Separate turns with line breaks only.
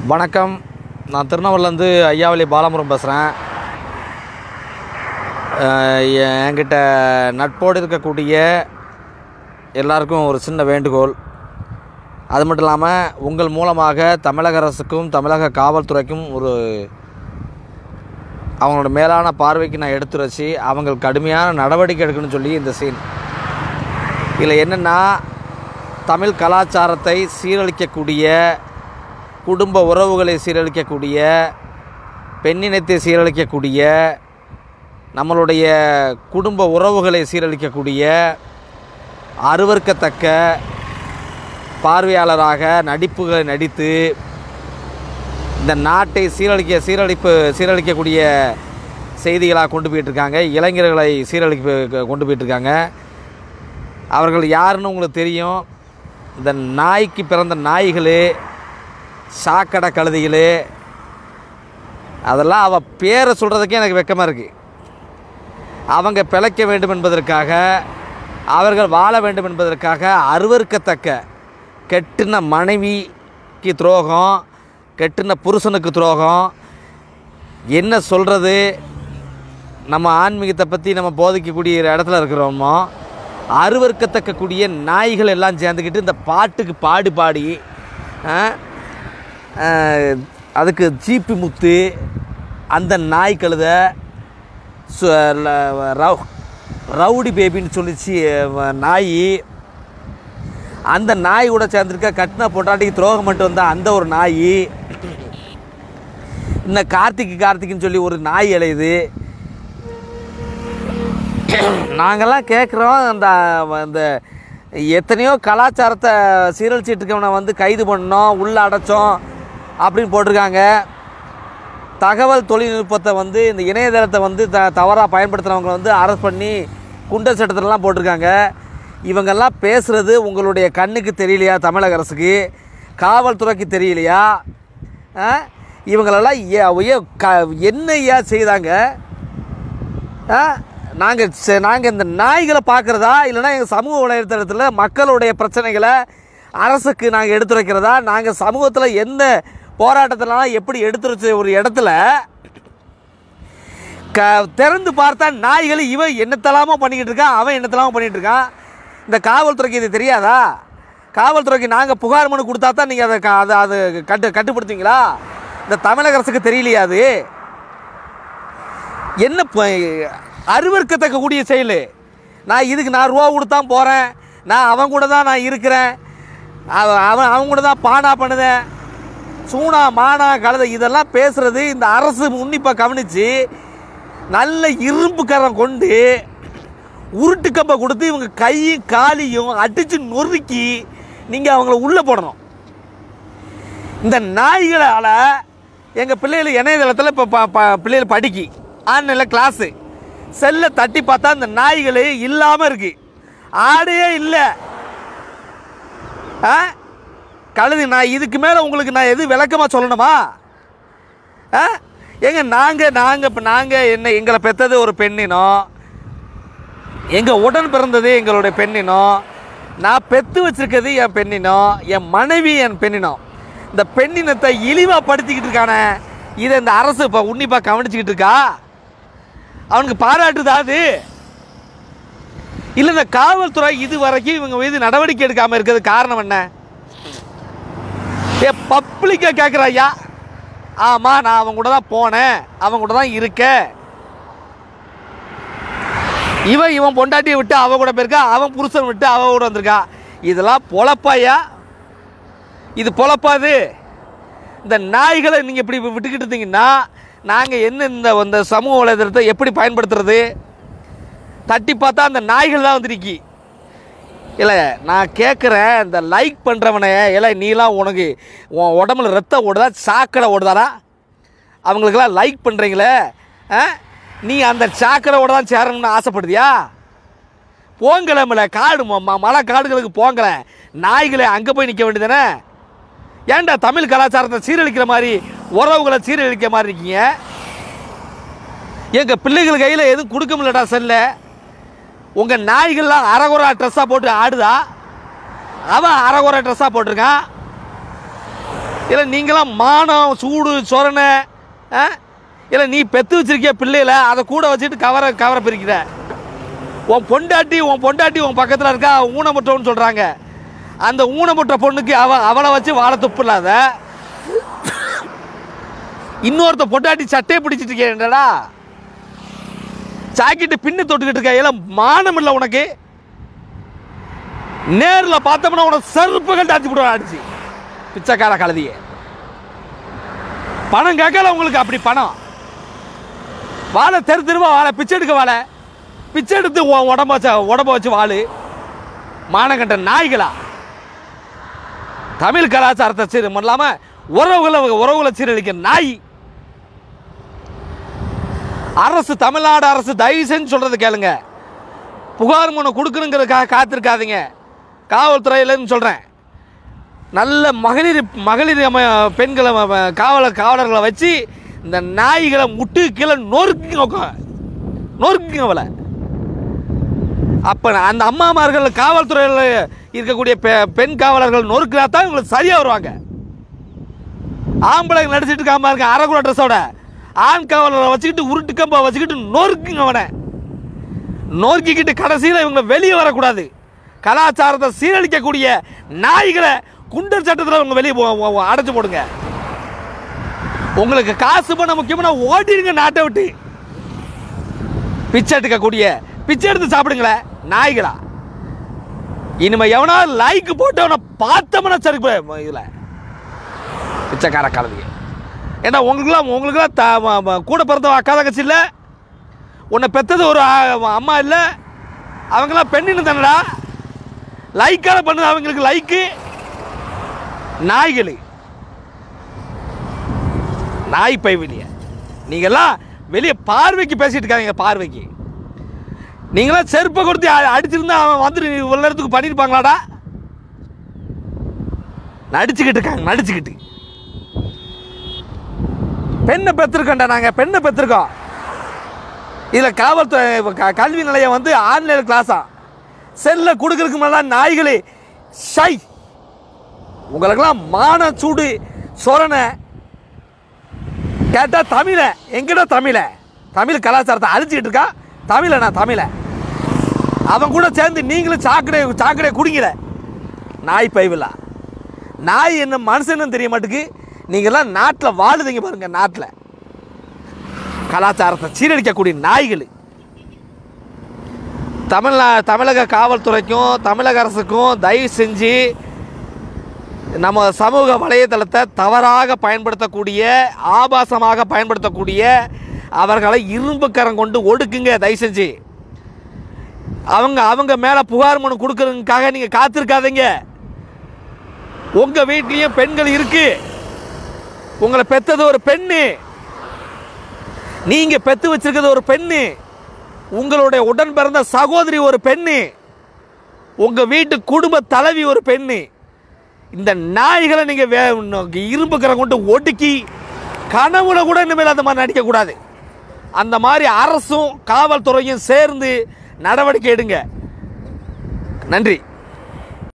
வணக்கம். நான் திருநெல்வேலிலேருந்து ஐயாவளி பாலமுருகன் பேசுகிறேன். என்கிட்ட நட்போடு இருக்கக்கூடிய எல்லாருக்கும் ஒரு சின்ன வேண்டுகோள். அது மட்டும் இல்லாமல் உங்கள் மூலமாக தமிழக அரசுக்கும் தமிழக காவல்துறைக்கும் அவங்களோட மேலான பார்வைக்கு நான் எடுத்து வச்சு அவங்க கடுமையான நடவடிக்கை எடுக்கணும்னு சொல்லி இந்த சீன். இதில் என்னென்னா, தமிழ் கலாச்சாரத்தை சீரழிக்கக்கூடிய, குடும்ப உறவுகளை சீரழிக்கக்கூடிய, பெண்ணினத்தை சீரழிக்கக்கூடிய, நம்மளுடைய குடும்ப உறவுகளை சீரழிக்கக்கூடிய அருவருக்கத்தக்க பார்வையாளராக நடிப்புகளை நடித்து இந்த நாட்டை சீரழிக்கக்கூடிய செய்திகளாக கொண்டு போயிட்டுருக்காங்க. இளைஞர்களை கொண்டு போயிட்டுருக்காங்க. அவர்கள் யாருன்னு உங்களுக்கு தெரியும். இந்த நாய்க்கு பிறந்த நாய்களே, சாக்கடை கழுதிகளே, அதெல்லாம் அவள் பேரை சொல்கிறதுக்கே எனக்கு வெக்கமாக இருக்குது. அவங்க பிழைக்க வேண்டும் என்பதற்காக, அவர்கள் வாழ வேண்டும் என்பதற்காக அருவருக்கத்தக்க கெட்டின மனைவிக்கு துரோகம், கெட்டின புருஷனுக்கு துரோகம், என்ன சொல்கிறது, நம்ம ஆன்மீகத்தை பற்றி நம்ம போதிக்கக்கூடிய இடத்துல இருக்கிறோமோ, அருவருக்கத்தக்கக்கூடிய நாய்கள் எல்லாம் சேர்ந்துக்கிட்டு இந்த பாட்டுக்கு பாடி அதுக்கு ஜீப்பி முத்து, அந்த நாய் கழுத, ரவுடி பேபின்னு சொல்லிச்சு நாய், அந்த நாய் கூட சேர்ந்துருக்க கட்டின பொட்டாட்டிக்கு துரோகம் மட்டும் வந்தால் அந்த ஒரு நாய், இன்னும் கார்த்திக்குன்னு சொல்லி ஒரு நாய் இலையுது. நாங்கள்லாம் கேட்குறோம், அந்த எத்தனையோ கலாச்சாரத்தை சீரழிச்சிட்டு இருக்கவனை கைது பண்ணோம், உள்ளே அடைச்சோம் அப்படின்னு போட்டிருக்காங்க. தகவல் தொழில்நுட்பத்தை இந்த இணையதளத்தை தவறாக பயன்படுத்துகிறவங்களை அரெஸ்ட் பண்ணி குண்டர் சட்டத்திலலாம் போட்டிருக்காங்க. இவங்கெல்லாம் பேசுகிறது உங்களுடைய கண்ணுக்கு தெரியலையா? தமிழக அரசுக்கு, காவல்துறைக்கு தெரியலையா? இவங்களெல்லாம் என்னையா செய்தாங்க? நாங்கள் இந்த நாய்களை பார்க்குறதா, இல்லைனா எங்கள் சமூக வலைத்தளத்தில் மக்களுடைய பிரச்சனைகளை அரசுக்கு நாங்கள் எடுத்து வைக்கிறதா? நாங்கள் சமூகத்தில் எந்த போராட்டத்திலாம் எப்படி எடுத்து வச்ச ஒரு இடத்துல திறந்து பார்த்தா நாய்கள் இவன் என்னத்தெல்லாமோ பண்ணிக்கிட்டு இருக்கான், அவன் என்னத்தெல்லாமோ பண்ணிகிட்டு இருக்கான். இந்த காவல்துறைக்கு இது தெரியாதா? காவல்துறைக்கு நாங்கள் புகார் மனு கொடுத்தா தான் நீங்கள் அதை கட்டுப்படுத்துவீங்களா? இந்த தமிழக அரசுக்கு தெரியலையா? அது என்ன அருவருக்கத்தக்க கூடிய செயல். நான் ரூபா கொடுத்தான் போகிறேன், நான் அவன் கூட தான் நான் இருக்கிறேன், அவன் கூட தான் பானா பண்ணுதேன், சூனா மானா கழுத, இதெல்லாம் பேசுகிறது இந்த அரசு உன்னிப்பாக கவனித்து நல்ல இரும்பு கரம் கொண்டு உருட்டு கம்பை கொடுத்து இவங்க கையும் காலையும் அடித்து நொறுக்கி நீங்கள் அவங்கள உள்ளே போடணும். இந்த நாய்களால் எங்கள் பிள்ளைகள் இணையதளத்தில் இப்போ பிள்ளைகள் படிக்கி ஆன்லைனில் கிளாஸு செல்லை தட்டி பார்த்தா இந்த நாய்கள் இல்லாமல் இருக்கு, ஆடே இல்லை. கழுது நான் இதுக்கு மேலே உங்களுக்கு நான் எது விளக்கமாக சொல்லணுமா? நாங்கள் என்ன, எங்களை பெற்றது ஒரு பெண்ணினம், எங்கள் உடன் பிறந்தது எங்களுடைய பெண்ணினம், நான் பெற்று வச்சிருக்கிறது என் பெண்ணினம், என் மனைவி என் பெண்ணினம். இந்த பெண்ணினத்தை இழிவாக படுத்திக்கிட்டு இருக்கானே, இதை இந்த அரசு இப்போ உன்னிப்பாக கவனிச்சிக்கிட்டு இருக்கா? அவனுக்கு பாராட்டுதா? அது இல்லை, இந்த காவல்துறை இது வரைக்கும் இவங்க மீது நடவடிக்கை எடுக்காமல் இருக்கிறது காரணம் என்ன? பப்ளிக்கா கேட்குற ஐயா, ஆமாம் நான் அவங்க கூட தான் போனேன், அவங்க கூட தான் இருக்கேன், இவன் பொண்டாட்டியை விட்டு அவன் கூட போயிருக்கா, அவன் புருஷன் விட்டு அவன் கூட வந்திருக்கா. இதெல்லாம் பொழப்பாயா? இது பொழப்பாது? இந்த நாய்களை நீங்கள் இப்படி விட்டுக்கிட்டு இருந்தீங்கன்னா நாங்கள் என்ன இந்த சமூக வலைதளத்தை எப்படி பயன்படுத்துறது? தட்டி பார்த்தா அந்த நாய்கள் தான் வந்துருக்கி. இல்லை, நான் கேட்குறேன், இந்த லைக் பண்ணுறவனே, இல்லை நீலாம் உனக்கு உன் உடம்புல ரத்தம் ஓடுதா, சாக்கடை ஓடுதாடா? அவங்களுக்கெல்லாம் லைக் பண்ணுறீங்களே, நீ அந்த சாக்கடையோட தான் சேரணும்னு ஆசைப்படுதியா? போங்கலமில்ல, காடு மலை காடுகளுக்கு போங்கல, நாய்களை அங்கே போய் நிற்க வேண்டியதானே? ஏன்டா தமிழ் கலாச்சாரத்தை சீரழிக்கிற மாதிரி, உறவுகளை சீரழிக்கிற மாதிரி இருக்கீங்க? எங்கள் பிள்ளைகள் கையில் எதுவும் கொடுக்க முடியலடா செல்ல. உங்கள் நாய்கள்லாம் அரைகுறை ட்ரெஸ்ஸாக போட்டு ஆடுதா? அவன் அரைகுறை ட்ரெஸ்ஸாக போட்டிருக்கான். இல்லை நீங்களாம் மானம் சூடு சொரணை, இல்லை நீ பெற்று வச்சிருக்கிய பிள்ளையில அதை கூட வச்சுட்டு கவரை பிரிக்கிற. உன் பொண்டாட்டி உன் பக்கத்தில் இருக்கா, ஊனமுற்றவன்னு சொல்கிறாங்க. அந்த ஊனமுற்ற பொண்ணுக்கு அவளை வச்சு வாழை துப்பு இல்லாத இன்னொருத்த பொண்டாட்டி சட்டையை பிடிச்சிட்டு இருக்கேன்டா, சாக்கிட்டு பின்னு தொட்டுக்கிட்டு இருக்க. எல்லாம் மானம் இல்லை உனக்கு. நேரில் பார்த்தோம்னா உனக்கு செருப்பு கண்டு அடிச்சு விடுவான், அடிச்சு பிச்சைக்கார கழுதிய. பணம் கேட்கல உங்களுக்கு, அப்படி பணம் வாழை தெருவா வாழை பிச்சை எடுக்க வாழை பிச்சை எடுத்து உடம்ப வச்சு வாழு. மானங்கண்ட நாய்களா! தமிழ் கலாச்சாரத்தை சீரம் இல்லாம உறவுகளை சீரழிக்க நாய். அரசு, தமிழ்நாடு அரசு தயவு செஞ்சு சொல்றது கேளுங்க. புகார் மனு கொடுக்கணுங்கிறதுக்காக காத்திருக்காதீங்க. காவல்துறையிலன்னு சொல்றேன், நல்ல மகளிர் பெண்களை காவலர்களை வச்சு இந்த நாய்களை முட்டு கீழே நொறுக்குங்க அவளை. அப்ப அந்த அம்மாமார்கள் காவல்துறையில் இருக்கக்கூடிய பெண் காவலர்கள் நொறுக்கிறா தான் இவங்களுக்கு சரியா வருவாங்க. ஆம்பளை நடிச்சிட்டு இருக்காம இருக்க அரைக்குற ட்ரெஸ்ஸோட ஆண் காவலரை வச்சுக்கிட்டு உருட்டு கம்பை வச்சுக்கிட்டு நொறுக்குங்க அவனை. நொறுக்கிக்கிட்டு கடைசியில் இவங்க வெளியே வரக்கூடாது. கலாச்சாரத்தை சீரழிக்கக்கூடிய நாய்களை குண்டர் சட்டத்தில் அவங்க வெளியே அடைச்சு போடுங்க. உங்களுக்கு காசு பண்ண முக்கியமான ஓடிடுங்க நாட்டை விட்டு. பிச்சை எடுக்கக்கூடிய பிச்சை எடுத்து சாப்பிடுங்களேன் நாய்களா. இனிமே எவனா லைக் போட்டு அவனை பார்த்தோம்னா சரி இதுல பிச்சைக்கார கலவி. ஏன்னா உங்களுக்குலாம் கூட பிறந்த அக்கா தங்கச்சி இல்லை, உன்னை பெற்றது ஒரு அம்மா இல்லை, அவங்களாம் பெண்ணின்னு தானடா. லைக்கால பண்ணுது அவங்களுக்கு லைக்கு. நாய்கள், நாய் பை வெளிய. நீங்கெல்லாம் வெளியே பார்வைக்கு பேசிட்டு இருக்காங்க. பார்வைக்கு நீங்களாம் செருப்பை கொடுத்து அடிச்சிருந்தா அவன் வந்துட்டு இவ்வளவு நேரத்துக்கு பண்ணிருப்பாங்களாடா? நடிச்சுக்கிட்டு இருக்காங்க, நடிச்சுக்கிட்டு. பெண்ணை பெற்றிருக்கோம்டா, நாங்க பெண்ணை பெற்றிருக்கோம். இதுல காவல்துறை கல்வி நிலையம் வந்து ஆன்லைன் கிளாஸா செல்ல கொடுக்கறதுக்கு முன்னாடி நாய்களே ஷை. உங்களுக்கெல்லாம் மான சூடு சொரணை கேட்டா தமிழ எங்கடா? தமிழ் கலாச்சாரத்தை அழிச்சுக்கிட்டு இருக்கா. தமிழ அவன் கூட சேர்ந்து நீங்களும் சாக்கடை குடிங்கிற நாய் பைவில்லா. நாய் என்ன மனுஷன்னு தெரிய மாட்டேங்குது. நீங்கெல்லாம் நாட்டில் வாழுதுங்க பாருங்க. நாட்டில் கலாச்சாரத்தை சீரழிக்கக்கூடிய நாய்கள். தமிழக காவல்துறைக்கும் தமிழக அரசுக்கும் தயவு செஞ்சு நம்ம சமூக வலைதளத்தை தவறாக பயன்படுத்தக்கூடிய, ஆபாசமாக பயன்படுத்தக்கூடிய அவர்களை இரும்பு கரம் கொண்டு ஒடுக்குங்க தயவு செஞ்சு. அவங்க மேலே புகார் மனு கொடுக்கறதுக்காக நீங்கள் காத்திருக்காதீங்க. உங்கள் வீட்லேயும் பெண்கள் இருக்கு. உங்களை பெற்றது ஒரு பெண்ணு, நீங்கள் பெற்று வச்சிருக்கிறது ஒரு பெண்ணு, உங்களுடைய உடன் பிறந்த சகோதரி ஒரு பெண்ணு, உங்கள் வீட்டு குடும்ப தலைவி ஒரு பெண்ணு. இந்த நாய்களை நீங்கள் இரும்பு கரம் கொண்டு ஒடுக்கி கனவுல கூட இனிமேல் அந்த மாதிரி நடிக்கக்கூடாது. அந்த மாதிரி அரசும் காவல்துறையும் சேர்ந்து நடவடிக்கை எடுங்க. நன்றி.